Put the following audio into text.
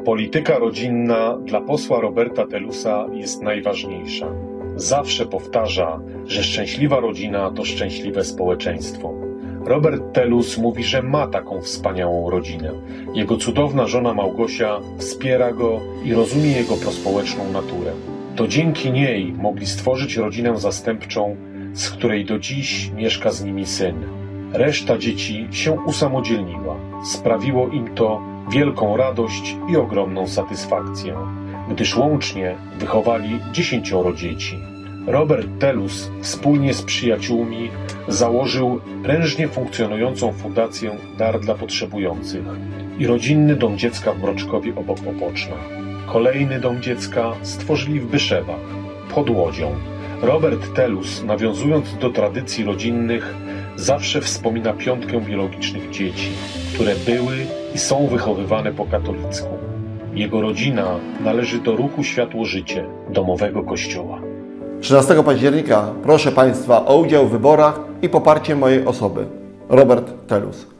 Polityka rodzinna dla posła Roberta Telusa jest najważniejsza. Zawsze powtarza, że szczęśliwa rodzina to szczęśliwe społeczeństwo. Robert Telus mówi, że ma taką wspaniałą rodzinę. Jego cudowna żona Małgosia wspiera go i rozumie jego prospołeczną naturę. To dzięki niej mogli stworzyć rodzinę zastępczą, z której do dziś mieszka z nimi syn. Reszta dzieci się usamodzielniła. Sprawiło im to wielką radość i ogromną satysfakcję, gdyż łącznie wychowali 10 dzieci. Robert Telus wspólnie z przyjaciółmi założył prężnie funkcjonującą fundację Dar dla Potrzebujących i rodzinny dom dziecka w Mroczkowie obok Opoczna. Kolejny dom dziecka stworzyli w Byszewach, pod Łodzią. Robert Telus, nawiązując do tradycji rodzinnych, zawsze wspomina 5 biologicznych dzieci, które były i są wychowywane po katolicku. Jego rodzina należy do ruchu Światło-Życie, domowego kościoła. 13 października proszę Państwa o udział w wyborach i poparcie mojej osoby. Robert Telus.